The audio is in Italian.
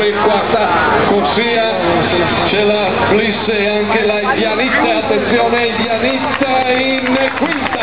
poi in quarta corsia c'è la Bliss e anche la Idianitta, attenzione Idianitta in quinta.